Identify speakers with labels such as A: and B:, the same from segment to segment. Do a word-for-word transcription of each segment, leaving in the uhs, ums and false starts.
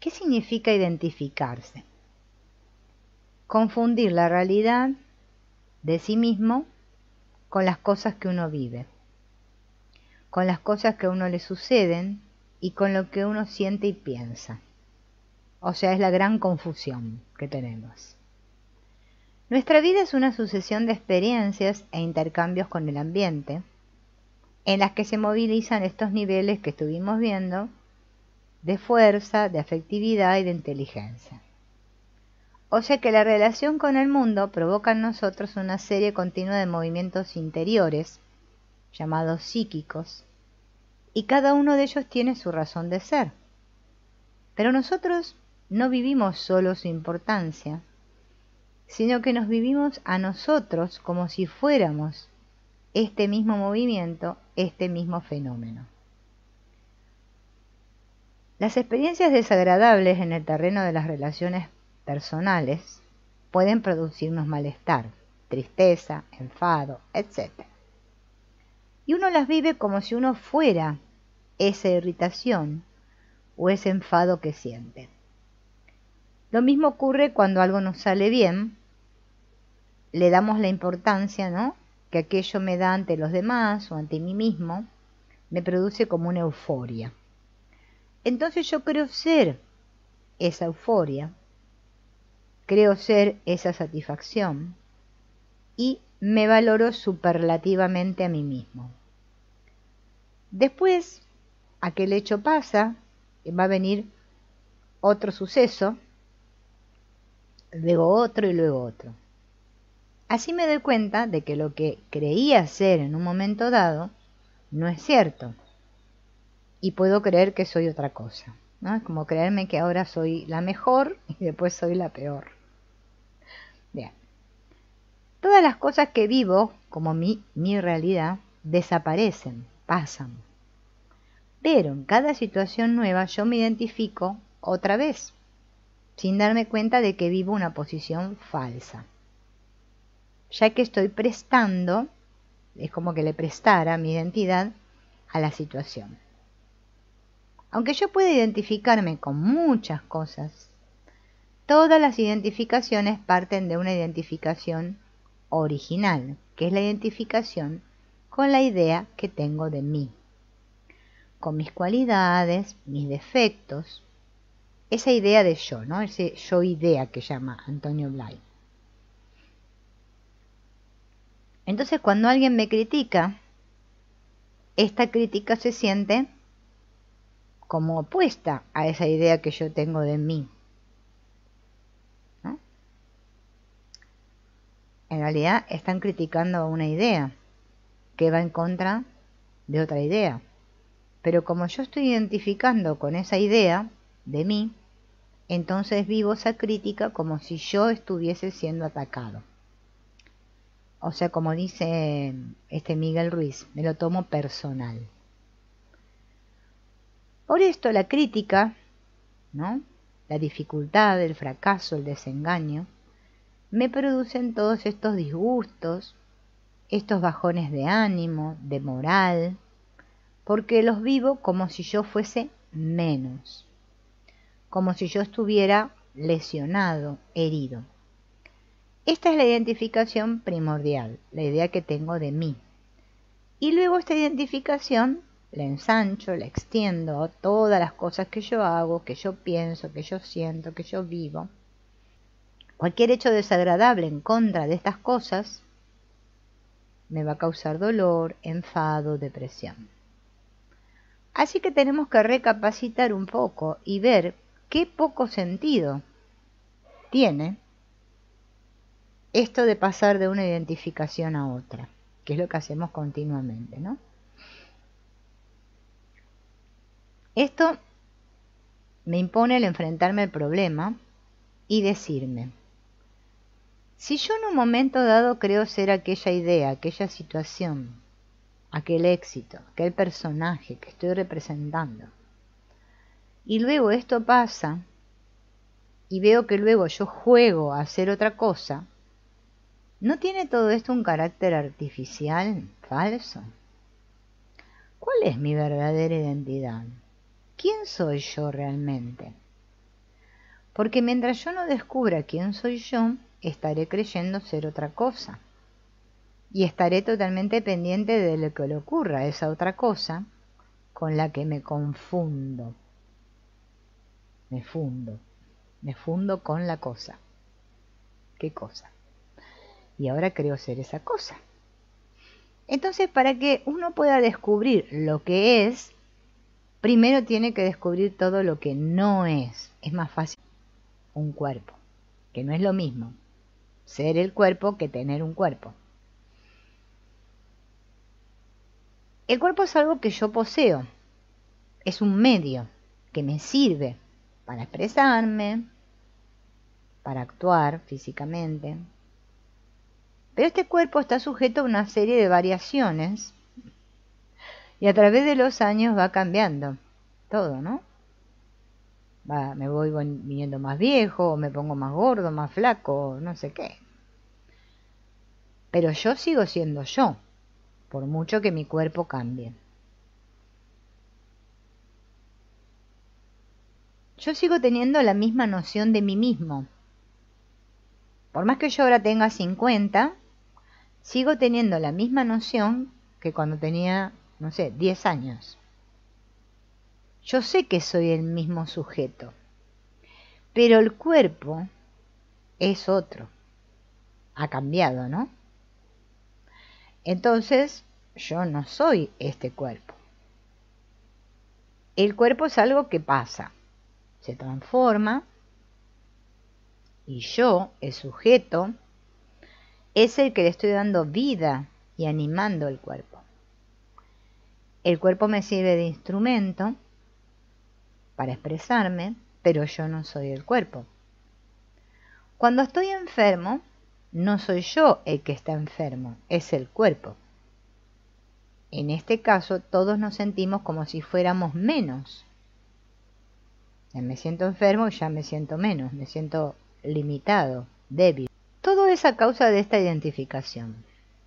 A: ¿Qué significa identificarse? Confundir la realidad de sí mismo con las cosas que uno vive, con las cosas que a uno le suceden y con lo que uno siente y piensa. O sea, es la gran confusión que tenemos. Nuestra vida es una sucesión de experiencias e intercambios con el ambiente, en las que se movilizan estos niveles que estuvimos viendo de fuerza, de afectividad y de inteligencia. O sea que la relación con el mundo provoca en nosotros una serie continua de movimientos interiores, llamados psíquicos, y cada uno de ellos tiene su razón de ser. Pero nosotros no vivimos solo su importancia, sino que nos vivimos a nosotros como si fuéramos este mismo movimiento, este mismo fenómeno. Las experiencias desagradables en el terreno de las relaciones personales pueden producirnos malestar, tristeza, enfado, etcétera. Y uno las vive como si uno fuera esa irritación o ese enfado que siente. Lo mismo ocurre cuando algo nos sale bien, le damos la importancia, ¿no?, que aquello me da ante los demás o ante mí mismo, me produce como una euforia. Entonces yo creo ser esa euforia, creo ser esa satisfacción y me valoro superlativamente a mí mismo. Después, aquel hecho pasa, va a venir otro suceso, luego otro y luego otro. Así me doy cuenta de que lo que creía ser en un momento dado no es cierto. Y puedo creer que soy otra cosa, ¿no? Es como creerme que ahora soy la mejor y después soy la peor. Bien. Todas las cosas que vivo, como mi, mi realidad, desaparecen, pasan. Pero en cada situación nueva yo me identifico otra vez, sin darme cuenta de que vivo una posición falsa. Ya que estoy prestando, es como que le prestara mi identidad a la situación. Aunque yo pueda identificarme con muchas cosas, todas las identificaciones parten de una identificación original, que es la identificación con la idea que tengo de mí, con mis cualidades, mis defectos, esa idea de yo, ¿no? Ese yo idea que llama Antonio Blay. Entonces, cuando alguien me critica, esta crítica se siente como opuesta a esa idea que yo tengo de mí, ¿no? En realidad están criticando una idea que va en contra de otra idea. Pero como yo estoy identificando con esa idea de mí, entonces vivo esa crítica como si yo estuviese siendo atacado. O sea, como dice este Miguel Ruiz, me lo tomo personal. Por esto la crítica, ¿no?, la dificultad, el fracaso, el desengaño, me producen todos estos disgustos, estos bajones de ánimo, de moral, porque los vivo como si yo fuese menos, como si yo estuviera lesionado, herido. Esta es la identificación primordial, la idea que tengo de mí. Y luego esta identificación la ensancho, la extiendo a todas las cosas que yo hago, que yo pienso, que yo siento, que yo vivo. Cualquier hecho desagradable en contra de estas cosas me va a causar dolor, enfado, depresión. Así que tenemos que recapacitar un poco y ver qué poco sentido tiene esto de pasar de una identificación a otra, que es lo que hacemos continuamente, ¿no? Esto me impone el enfrentarme al problema y decirme, si yo en un momento dado creo ser aquella idea, aquella situación, aquel éxito, aquel personaje que estoy representando, y luego esto pasa, y veo que luego yo juego a hacer otra cosa, ¿no tiene todo esto un carácter artificial, falso? ¿Cuál es mi verdadera identidad? ¿Quién soy yo realmente? Porque mientras yo no descubra quién soy yo, estaré creyendo ser otra cosa. Y estaré totalmente pendiente de lo que le ocurra a esa otra cosa con la que me confundo. Me fundo. Me fundo con la cosa. ¿Qué cosa? Y ahora creo ser esa cosa. Entonces, para que uno pueda descubrir lo que es, primero tiene que descubrir todo lo que no es. Es más fácil un cuerpo, que no es lo mismo ser el cuerpo que tener un cuerpo. El cuerpo es algo que yo poseo, es un medio que me sirve para expresarme, para actuar físicamente. Pero este cuerpo está sujeto a una serie de variaciones y a través de los años va cambiando todo, ¿no? Va, me voy viniendo más viejo, o me pongo más gordo, más flaco, no sé qué. Pero yo sigo siendo yo, por mucho que mi cuerpo cambie. Yo sigo teniendo la misma noción de mí mismo. Por más que yo ahora tenga cincuenta, sigo teniendo la misma noción que cuando tenía, no sé, diez años. Yo sé que soy el mismo sujeto, pero el cuerpo es otro. Ha cambiado, ¿no? Entonces, yo no soy este cuerpo. El cuerpo es algo que pasa, se transforma, y yo, el sujeto, es el que le estoy dando vida y animando el cuerpo. El cuerpo me sirve de instrumento para expresarme, pero yo no soy el cuerpo. Cuando estoy enfermo, no soy yo el que está enfermo, es el cuerpo. En este caso, todos nos sentimos como si fuéramos menos. Me siento enfermo, ya me siento menos, me siento limitado, débil. Todo es a causa de esta identificación.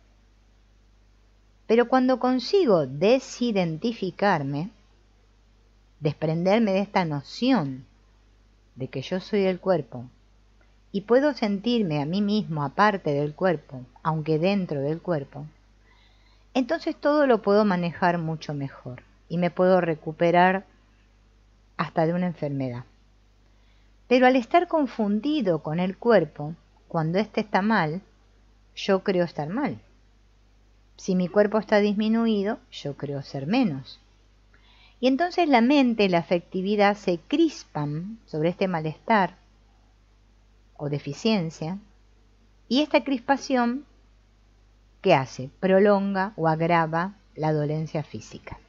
A: Pero cuando consigo desidentificarme, desprenderme de esta noción de que yo soy el cuerpo, y puedo sentirme a mí mismo aparte del cuerpo, aunque dentro del cuerpo, entonces todo lo puedo manejar mucho mejor y me puedo recuperar hasta de una enfermedad. Pero al estar confundido con el cuerpo, cuando éste está mal, yo creo estar mal. Si mi cuerpo está disminuido, yo creo ser menos. Y entonces la mente y la afectividad se crispan sobre este malestar o deficiencia, y esta crispación, ¿qué hace? Prolonga o agrava la dolencia física.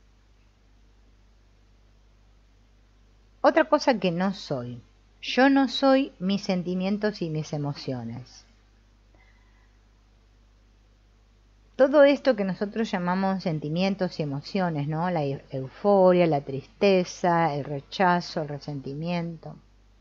A: Otra cosa que no soy. Yo no soy mis sentimientos y mis emociones. Todo esto que nosotros llamamos sentimientos y emociones, ¿no? La euforia, la tristeza, el rechazo, el resentimiento.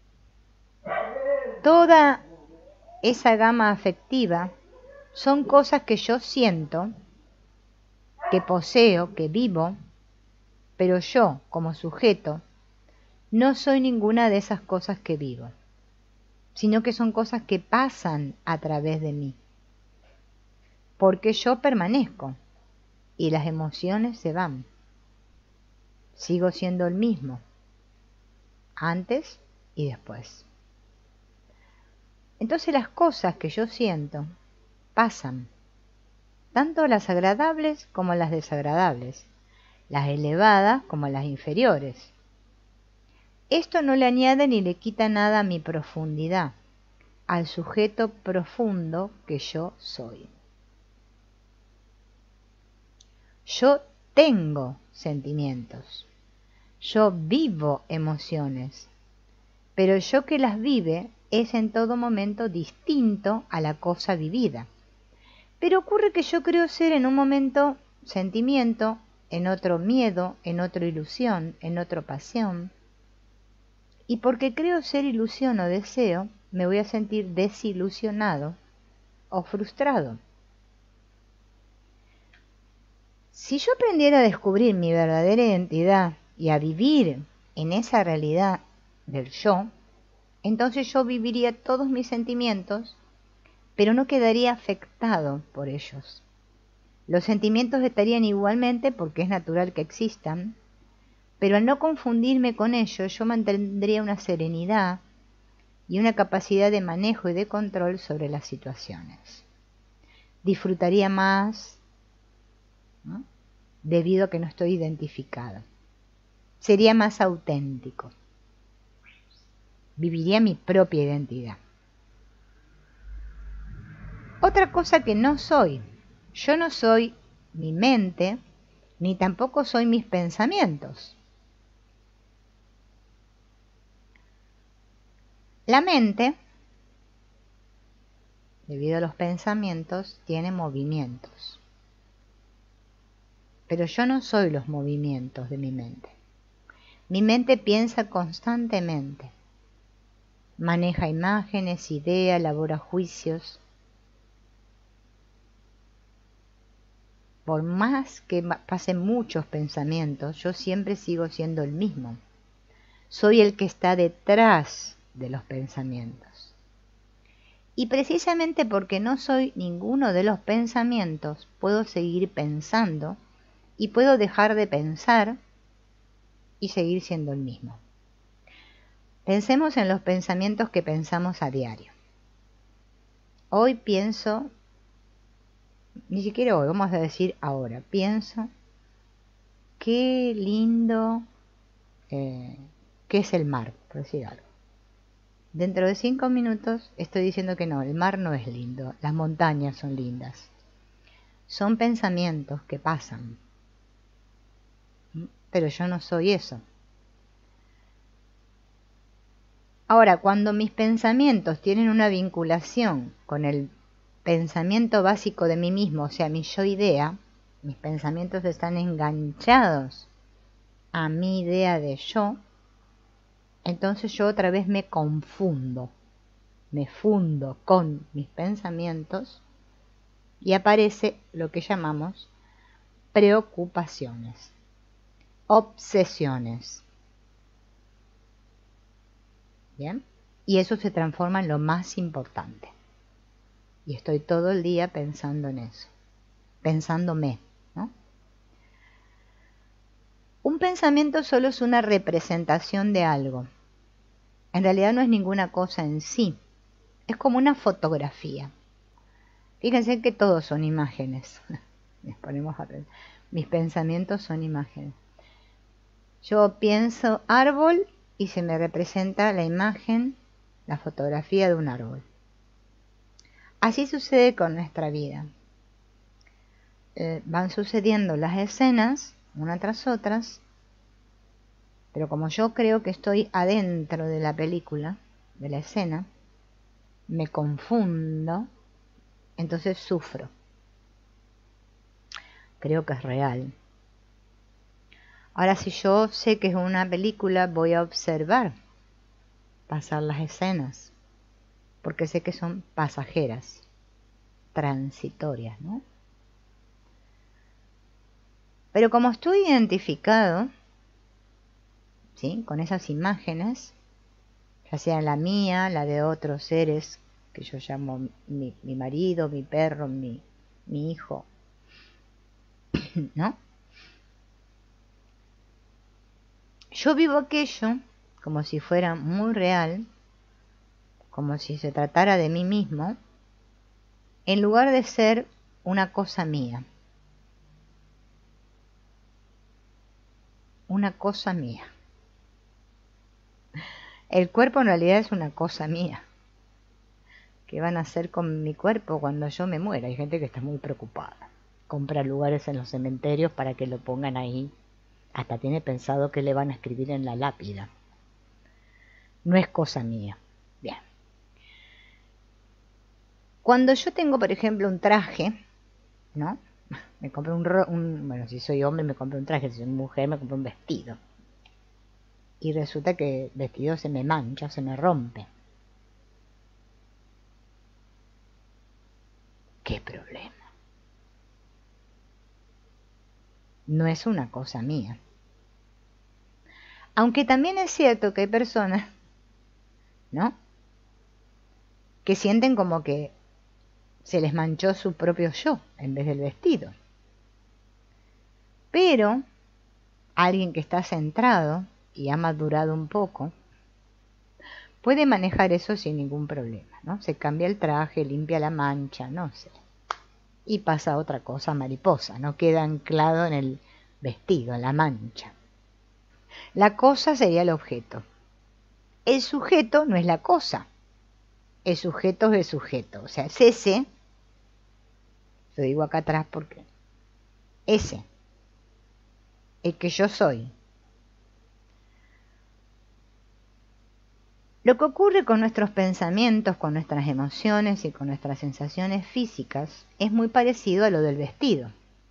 A: Toda esa gama afectiva son cosas que yo siento, que poseo, que vivo, pero yo, como sujeto, no soy ninguna de esas cosas que vivo, sino que son cosas que pasan a través de mí, porque yo permanezco y las emociones se van. Sigo siendo el mismo, antes y después. Entonces las cosas que yo siento pasan, tanto las agradables como las desagradables, las elevadas como las inferiores. Esto no le añade ni le quita nada a mi profundidad, al sujeto profundo que yo soy. Yo tengo sentimientos, yo vivo emociones, pero yo que las vive es en todo momento distinto a la cosa vivida. Pero ocurre que yo creo ser en un momento sentimiento, en otro miedo, en otro ilusión, en otro pasión. Y porque creo ser ilusión o deseo, me voy a sentir desilusionado o frustrado. Si yo aprendiera a descubrir mi verdadera identidad y a vivir en esa realidad del yo, entonces yo viviría todos mis sentimientos, pero no quedaría afectado por ellos. Los sentimientos estarían igualmente porque es natural que existan, pero al no confundirme con ellos, yo mantendría una serenidad y una capacidad de manejo y de control sobre las situaciones. Disfrutaría más, ¿no?, debido a que no estoy identificado. Sería más auténtico. Viviría mi propia identidad. Otra cosa que no soy, yo no soy mi mente, ni tampoco soy mis pensamientos. La mente, debido a los pensamientos, tiene movimientos. Pero yo no soy los movimientos de mi mente. Mi mente piensa constantemente. Maneja imágenes, ideas, elabora juicios. Por más que pasen muchos pensamientos, yo siempre sigo siendo el mismo. Soy el que está detrás de los pensamientos. Y precisamente porque no soy ninguno de los pensamientos, puedo seguir pensando y puedo dejar de pensar y seguir siendo el mismo. Pensemos en los pensamientos que pensamos a diario. Hoy pienso, ni siquiera hoy, vamos a decir ahora, pienso qué lindo eh, que es el mar, por decir algo. Dentro de cinco minutos estoy diciendo que no, el mar no es lindo, las montañas son lindas. Son pensamientos que pasan, pero yo no soy eso. Ahora, cuando mis pensamientos tienen una vinculación con el pensamiento básico de mí mismo, o sea, mi yo-idea, mis pensamientos están enganchados a mi idea de yo, entonces yo otra vez me confundo, me fundo con mis pensamientos y aparece lo que llamamos preocupaciones, obsesiones. ¿Bien? Y eso se transforma en lo más importante. Y estoy todo el día pensando en eso, pensándome, ¿no? Un pensamiento solo es una representación de algo. En realidad no es ninguna cosa en sí. Es como una fotografía. Fíjense que todos son imágenes. Nos ponemos a pensar. Mis pensamientos son imágenes. Yo pienso árbol y se me representa la imagen, la fotografía de un árbol. Así sucede con nuestra vida. Eh, van sucediendo las escenas, una tras otras, pero como yo creo que estoy adentro de la película, de la escena, me confundo, entonces sufro. Creo que es real. Ahora, si yo sé que es una película, voy a observar pasar las escenas, porque sé que son pasajeras, transitorias, ¿no? Pero como estoy identificado, ¿sí?, con esas imágenes, ya sea la mía, la de otros seres que yo llamo mi, mi marido, mi perro, mi, mi hijo, ¿no? Yo vivo aquello como si fuera muy real, como si se tratara de mí mismo, en lugar de ser una cosa mía. Una cosa mía. El cuerpo en realidad es una cosa mía. ¿Qué van a hacer con mi cuerpo cuando yo me muera? Hay gente que está muy preocupada. Compra lugares en los cementerios para que lo pongan ahí. Hasta tiene pensado que le van a escribir en la lápida. No es cosa mía. Bien. Cuando yo tengo, por ejemplo, un traje, ¿no? Me compré un, un... Bueno, si soy hombre me compré un traje, si soy mujer me compré un vestido. Y resulta que el vestido se me mancha, se me rompe. ¿Qué problema? No es una cosa mía. Aunque también es cierto que hay personas ¿no? Que sienten como que se les manchó su propio yo en vez del vestido. Pero alguien que está centrado y ha madurado un poco, puede manejar eso sin ningún problema, ¿no? Se cambia el traje, limpia la mancha, no sé. Y pasa otra cosa mariposa, no queda anclado en el vestido, en la mancha. La cosa sería el objeto. El sujeto no es la cosa. El sujeto es el sujeto. O sea, es ese. Lo digo acá atrás porque ese. El que yo soy. Lo que ocurre con nuestros pensamientos, con nuestras emociones y con nuestras sensaciones físicas es muy parecido a lo del vestido.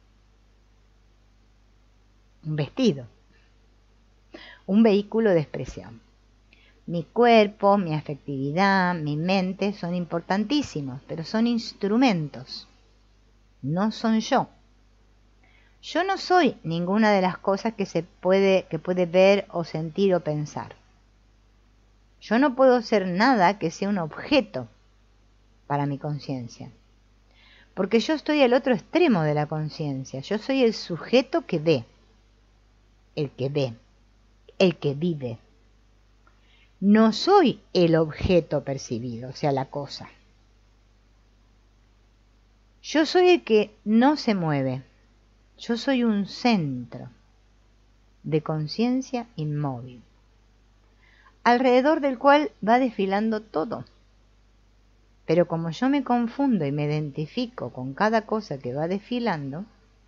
A: Un vestido. Un vehículo de expresión. Mi cuerpo, mi afectividad, mi mente son importantísimos, pero son instrumentos. No son yo. Yo no soy ninguna de las cosas que se puede, que puede ver o sentir o pensar. Yo no puedo ser nada que sea un objeto para mi conciencia. Porque yo estoy al otro extremo de la conciencia. Yo soy el sujeto que ve. El que ve. El que vive. No soy el objeto percibido, o sea, la cosa. Yo soy el que no se mueve. Yo soy un centro de conciencia inmóvil, alrededor del cual va desfilando todo. Pero como yo me confundo y me identifico con cada cosa que va desfilando,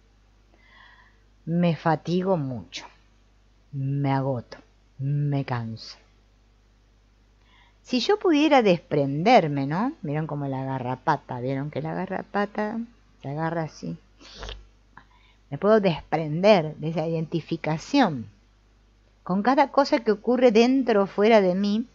A: me fatigo mucho, me agoto, me canso. Si yo pudiera desprenderme, ¿no? Vieron como la garrapata, vieron que la garrapata se agarra así. Me puedo desprender de esa identificación con cada cosa que ocurre dentro o fuera de mí.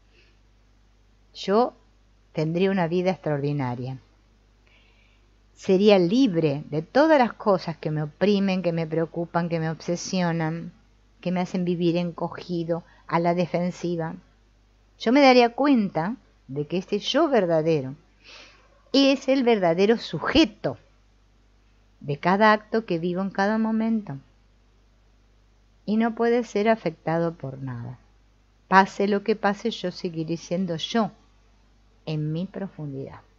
A: Yo tendría una vida extraordinaria. Sería libre de todas las cosas que me oprimen, que me preocupan, que me obsesionan, que me hacen vivir encogido, a la defensiva. Yo me daría cuenta de que este yo verdadero es el verdadero sujeto de cada acto que vivo en cada momento. Y no puede ser afectado por nada. Pase lo que pase, yo seguiré siendo yo en mi profundidad.